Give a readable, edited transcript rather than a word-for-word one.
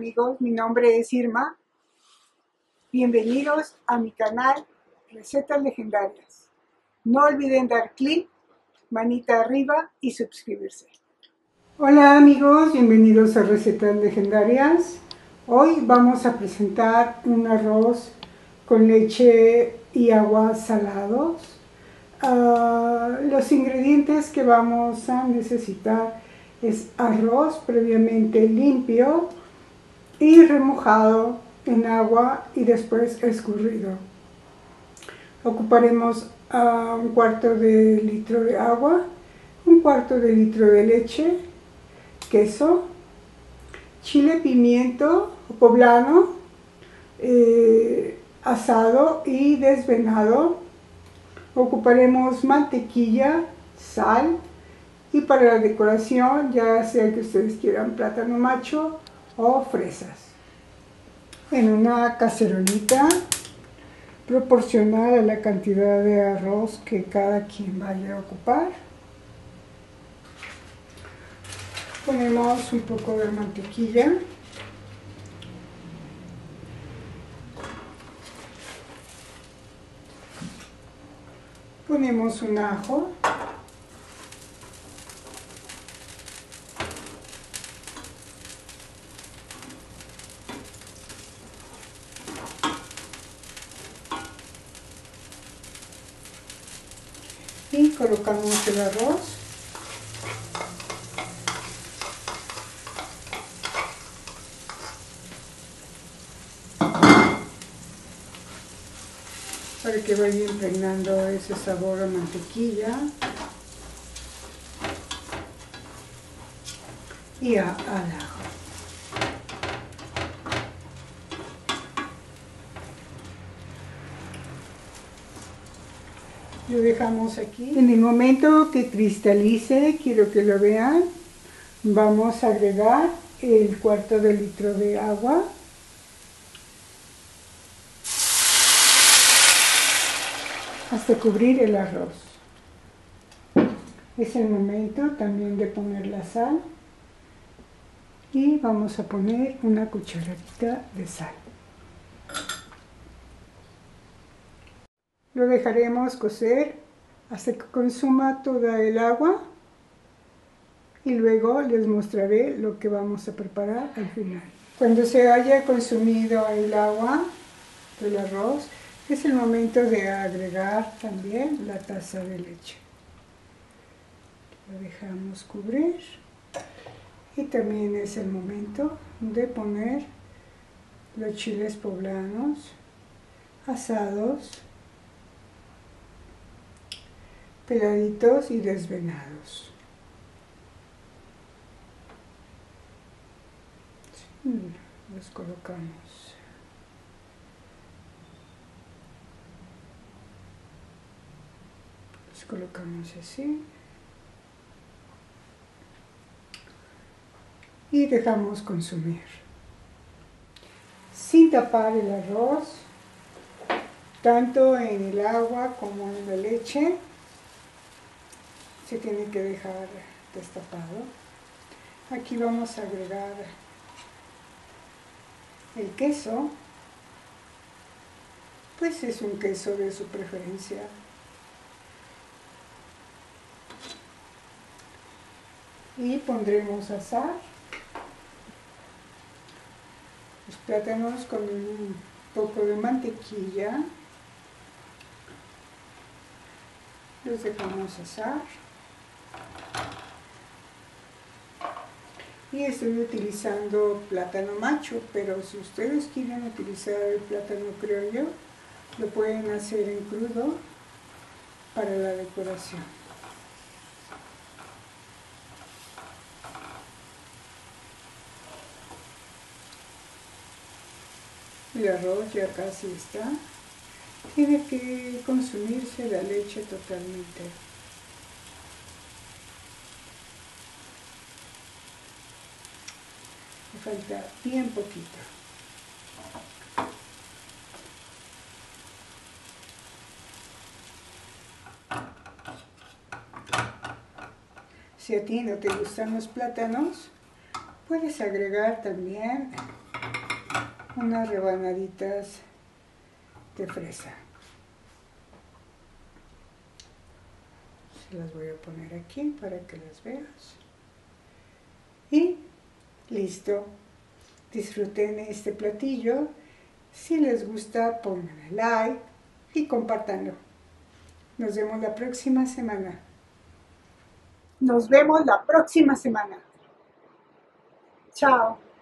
amigos, mi nombre es Irma. Bienvenidos a mi canal Recetas Legendarias. No olviden dar clic, manita arriba y suscribirse. Hola amigos, bienvenidos a Recetas Legendarias. Hoy vamos a presentar un arroz con leche y agua salados. Los ingredientes que vamos a necesitar es arroz previamente limpio y remojado en agua y después escurrido. Ocuparemos un cuarto de litro de agua, un cuarto de litro de leche, queso, chile pimiento poblano, asado y desvenado. Ocuparemos mantequilla, sal y para la decoración, ya sea que ustedes quieran plátano macho o fresas. En una cacerolita proporcional a la cantidad de arroz que cada quien vaya a ocupar, ponemos un poco de mantequilla, ponemos un ajo, y colocamos el arroz. Para que vaya impregnando ese sabor a mantequilla y al ajo. Lo dejamos aquí. En el momento que cristalice, quiero que lo vean, vamos a agregar el cuarto de litro de agua. Hasta cubrir el arroz. Es el momento también de poner la sal y vamos a poner una cucharadita de sal. Lo dejaremos cocer hasta que consuma toda el agua y luego les mostraré lo que vamos a preparar al final. Cuando se haya consumido el agua del arroz, es el momento de agregar también la taza de leche. Lo dejamos cubrir y también es el momento de poner los chiles poblanos asados, peladitos y desvenados. Los colocamos. Los colocamos así. Y dejamos consumir. Sin tapar el arroz, tanto en el agua como en la leche, se tiene que dejar destapado. Aquí vamos a agregar el queso, pues es un queso de su preferencia. Y pondremos a asar los plátanos con un poco de mantequilla. Los dejamos asar. Y estoy utilizando plátano macho, pero si ustedes quieren utilizar el plátano criollo, lo pueden hacer en crudo para la decoración. El arroz ya casi está. Tiene que consumirse la leche totalmente. Me falta bien poquito. Si a ti no te gustan los plátanos, puedes agregar también unas rebanaditas de fresa. Se las voy a poner aquí para que las veas. Y listo. Disfruten este platillo. Si les gusta, pónganle like y compártanlo. Nos vemos la próxima semana. Nos vemos la próxima semana. Chao.